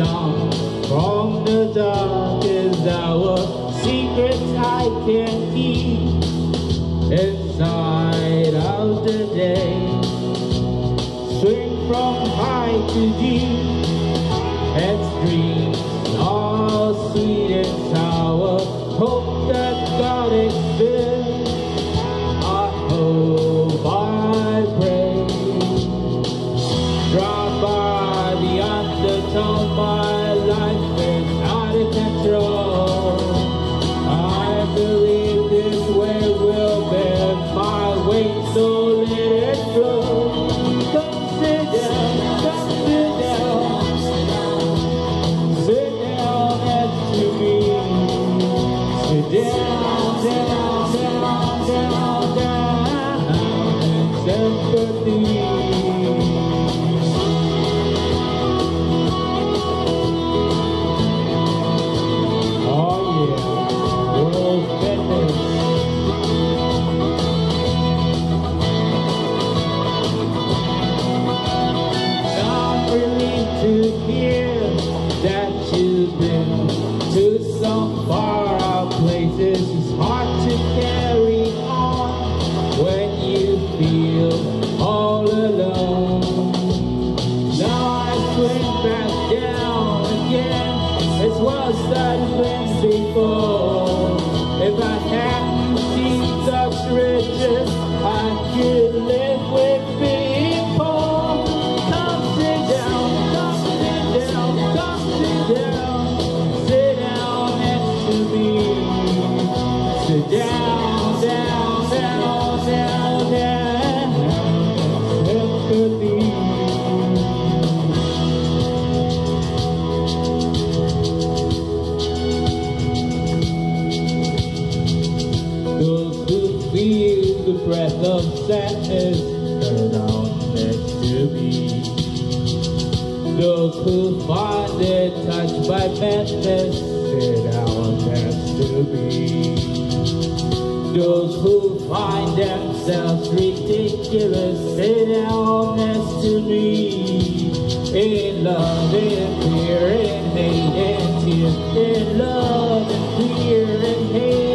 song from the darkest hour. Secrets I can't keep inside of the day. Swing from high to deep, and dreams all sweet and sour. Hope that God exists, I hope, I pray. Drop by the undertone, my life is out of control. I believe this way will bear my weight, so let it flow. Come sit down, come sit down, sit down next to me. Sit down, down, down, down, down, in sympathy. To hear that you've been to some far out places. It's hard to carry on when you feel all alone. Now I swing back down again. It's worse than it's been before. If I hadn't seen such riches, I could live with being poor. Come sit down. Sit down next to me. Sit down, down, down, down, down. Sympathy. Those who feel the breath of sadness, turn down next to me. Those who find it touched by madness, sit down next to me. Those who find themselves ridiculous, sit down next to me. In love, in fear, in hate, and tears. In love, and fear, and hate.